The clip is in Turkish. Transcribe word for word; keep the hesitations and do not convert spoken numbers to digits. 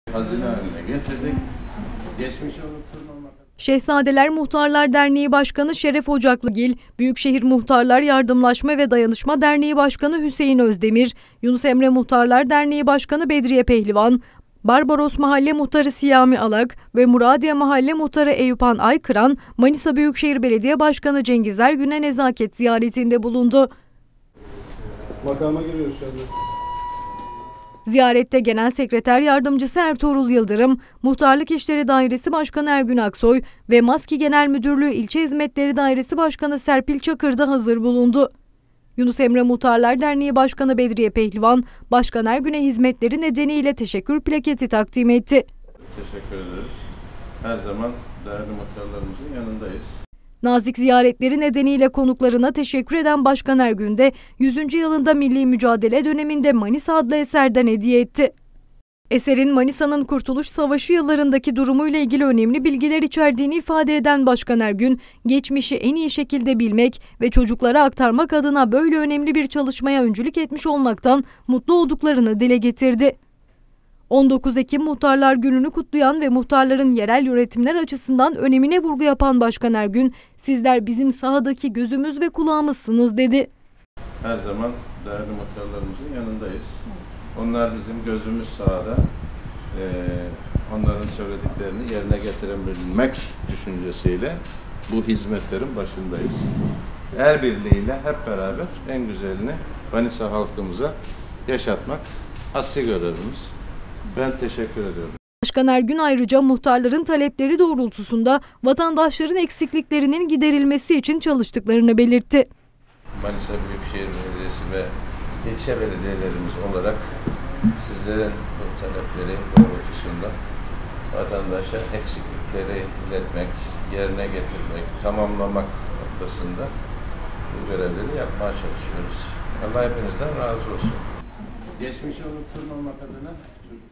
Hazine haline getirdik. Geçmişi unutturmamak. Şehzadeler Muhtarlar Derneği Başkanı Şeref Ocaklıgil, Büyükşehir Muhtarlar Yardımlaşma ve Dayanışma Derneği Başkanı Hüseyin Özdemir, Yunus Emre Muhtarlar Derneği Başkanı Bedriye Pehlivan, Barbaros Mahalle Muhtarı Siyami Alak ve Muradiye Mahalle Muhtarı Eyüphan Aykıran, Manisa Büyükşehir Belediye Başkanı Cengiz Ergün'e nezaket ziyaretinde bulundu. Makama giriyoruz şu anda. Ziyarette Genel Sekreter Yardımcısı Ertuğrul Yıldırım, Muhtarlık İşleri Dairesi Başkanı Ergün Aksoy ve Maski Genel Müdürlüğü İlçe Hizmetleri Dairesi Başkanı Serpil Çakır da hazır bulundu. Yunus Emre Muhtarlar Derneği Başkanı Bedriye Pehlivan, Başkan Ergün'e hizmetleri nedeniyle teşekkür plaketi takdim etti. Teşekkür ederiz. Her zaman değerli muhtarlarımızın yanındayız. Nazik ziyaretleri nedeniyle konuklarına teşekkür eden Başkan Ergün de yüzüncü yılında milli mücadele döneminde Manisa adlı eserden hediye etti. Eserin Manisa'nın Kurtuluş Savaşı yıllarındaki durumuyla ilgili önemli bilgiler içerdiğini ifade eden Başkan Ergün, geçmişi en iyi şekilde bilmek ve çocuklara aktarmak adına böyle önemli bir çalışmaya öncülük etmiş olmaktan mutlu olduklarını dile getirdi. on dokuz Ekim Muhtarlar Günü'nü kutlayan ve muhtarların yerel yönetimler açısından önemine vurgu yapan Başkan Ergün, "Sizler bizim sahadaki gözümüz ve kulağımızsınız." dedi. Her zaman değerli muhtarlarımızın yanındayız. Onlar bizim gözümüz sahada. Ee, onların söylediklerini yerine getirebilmek düşüncesiyle bu hizmetlerin başındayız. El birliğiyle hep beraber en güzelini Manisa halkımıza yaşatmak asli görevimiz. Ben teşekkür ediyorum. Başkan Ergün ayrıca muhtarların talepleri doğrultusunda vatandaşların eksikliklerinin giderilmesi için çalıştıklarını belirtti. Manisa Büyükşehir Belediyesi ve ilçe belediyelerimiz olarak sizlerin bu talepleri doğrultusunda vatandaşa eksiklikleri iletmek, yerine getirmek, tamamlamak noktasında bu görevleri yapmaya çalışıyoruz. Allah hepinizden razı olsun. Geçmişi unutturmamak adına